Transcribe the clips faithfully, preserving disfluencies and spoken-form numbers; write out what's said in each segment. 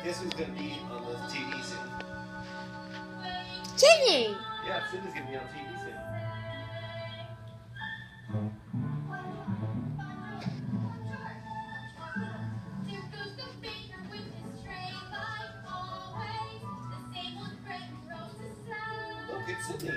Guess who's gonna be on the T V soon? Sydney! Yeah, Sydney's gonna be on T V soon. Look, it's Sydney.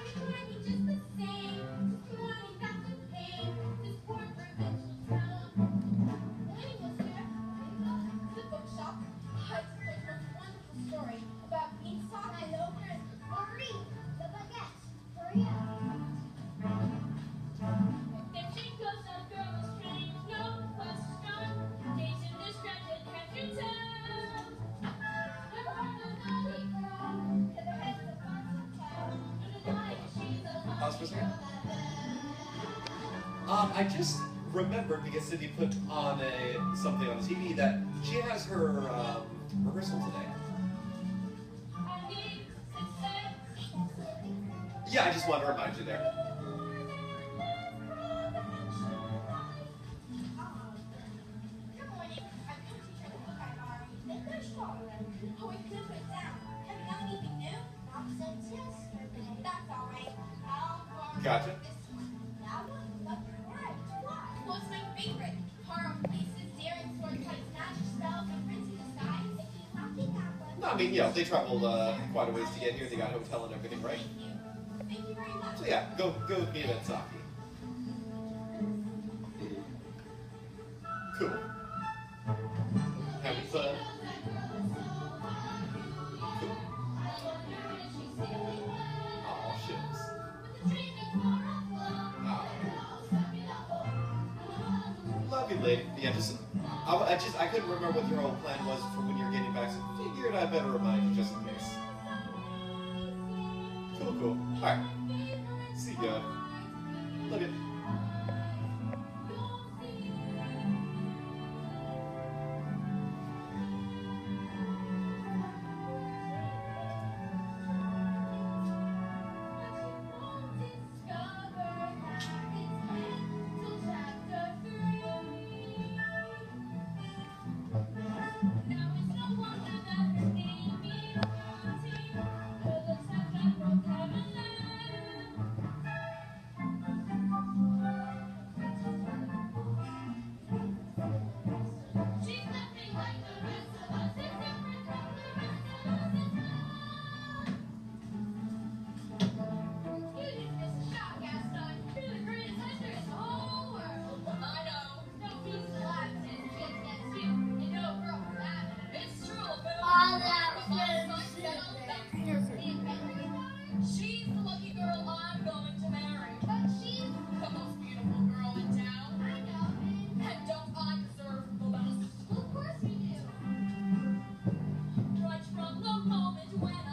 Pause for a second. Um, I just remembered because Sydney put on a something on the T V that she has her um, rehearsal today. Yeah, I just wanted to remind you there. Gotcha. What's my favorite? Horror faces, daring sword fights, magic spells, and prince in disguise. No, I mean, yeah, they traveled uh, quite a ways to get here. They got a hotel and everything, right? Thank you very much. So yeah, go go with me and Saki. Cool. Having fun. Cool. Aw, shucks. Love you, lady. Yeah, just I, I just I couldn't remember what your whole plan was for when you're getting back, so figured I better remind you just in case. Cool, cool. All right. See ya. Love you. She's the lucky girl I'm going to marry. But she's the most beautiful girl in town. I know. And don't I deserve the best? Well, of course we do. Right from the moment when I